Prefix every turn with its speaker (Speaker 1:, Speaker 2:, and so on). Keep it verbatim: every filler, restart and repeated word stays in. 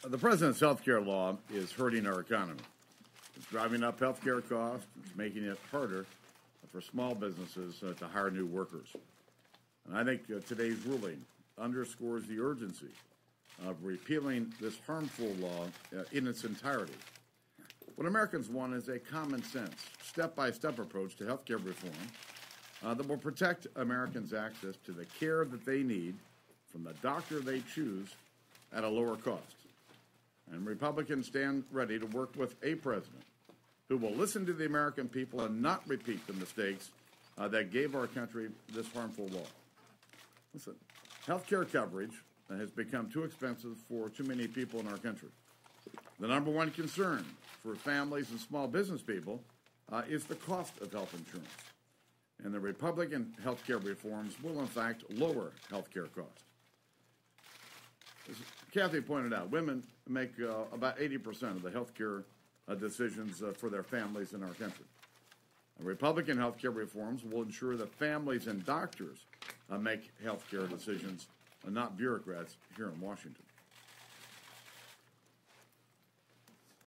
Speaker 1: The president's health care law is hurting our economy. It's driving up health care costs. It's making it harder for small businesses uh, to hire new workers. And I think uh, today's ruling underscores the urgency of repealing this harmful law uh, in its entirety. What Americans want is a common sense, step-by-step approach to health care reform uh, that will protect Americans' access to the care that they need from the doctor they choose at a lower cost. And Republicans stand ready to work with a president who will listen to the American people and not repeat the mistakes uh, that gave our country this harmful law. Listen, health care coverage has become too expensive for too many people in our country. The number one concern for families and small business people uh, is the cost of health insurance. And the Republican health care reforms will, in fact, lower health care costs. As Kathy pointed out, women make uh, about eighty percent of the health care uh, decisions uh, for their families in our country. And Republican health care reforms will ensure that families and doctors uh, make health care decisions and not bureaucrats here in Washington.